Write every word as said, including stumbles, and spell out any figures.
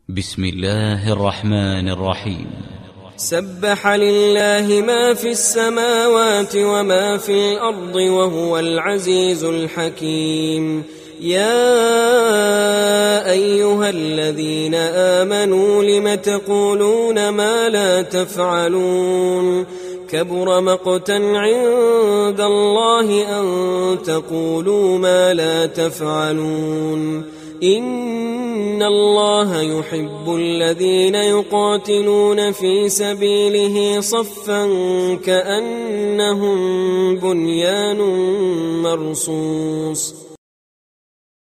بسم الله الرحمن الرحيم. سبح لله ما في السماوات وما في الأرض وهو العزيز الحكيم. يا أيها الذين آمنوا لم تقولون ما لا تفعلون كبر مقتا عند الله أن تقولوا ما لا تفعلون. إن الله يحب الذين يقاتلون في سبيله صفا كأنهم بنيان مرصوص.